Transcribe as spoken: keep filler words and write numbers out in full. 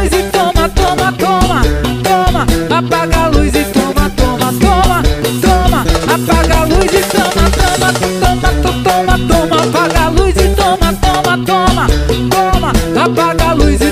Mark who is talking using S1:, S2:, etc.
S1: luz e toma, toma, toma, toma. Apaga a luz e toma, toma, toma, toma. Apaga a luz e toma, toma, toma, toma, toma. Apaga a luz e toma, toma, toma, toma. Apaga a luz e